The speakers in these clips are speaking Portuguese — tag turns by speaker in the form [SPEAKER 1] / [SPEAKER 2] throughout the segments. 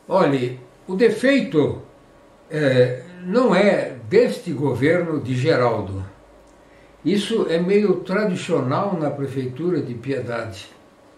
[SPEAKER 1] Olhe, o defeito não é deste governo de Geraldo. Isso é meio tradicional na Prefeitura de Piedade.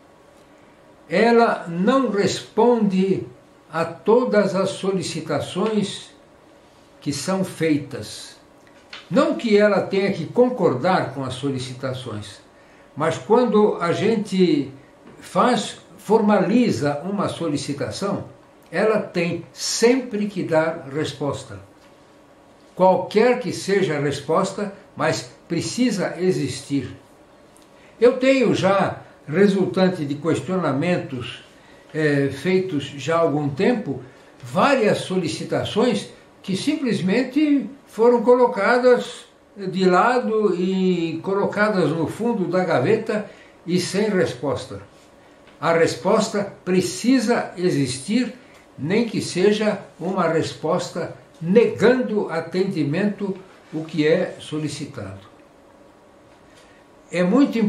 [SPEAKER 1] Ela não responde a todas as solicitações que são feitas. Não que ela tenha que concordar com as solicitações, mas quando a gente formaliza uma solicitação, ela tem sempre que dar resposta. Qualquer que seja a resposta, mas precisa existir. Eu tenho já, resultante de questionamentos feitos já há algum tempo, várias solicitações que simplesmente foram colocadas de lado e colocadas no fundo da gaveta e sem resposta. A resposta precisa existir, nem que seja uma resposta negando atendimento o que é solicitado. É muito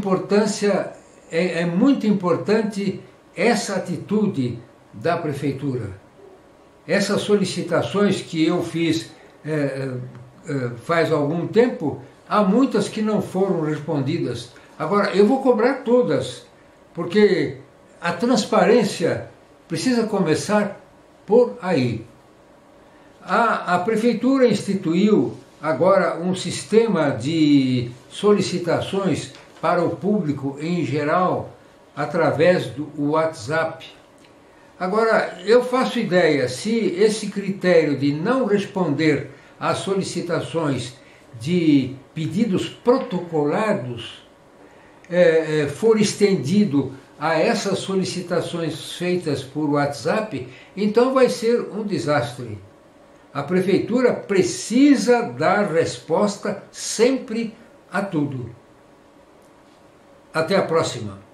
[SPEAKER 1] importante essa atitude da Prefeitura. Essas solicitações que eu fiz faz algum tempo, há muitas que não foram respondidas. Agora, eu vou cobrar todas, porque a transparência precisa começar por aí. A Prefeitura instituiu agora um sistema de solicitações para o público em geral através do WhatsApp. Agora, eu faço ideia, se esse critério de não responder às solicitações de pedidos protocolados for estendido a essas solicitações feitas por WhatsApp, então vai ser um desastre. A Prefeitura precisa dar resposta sempre a tudo. Até a próxima.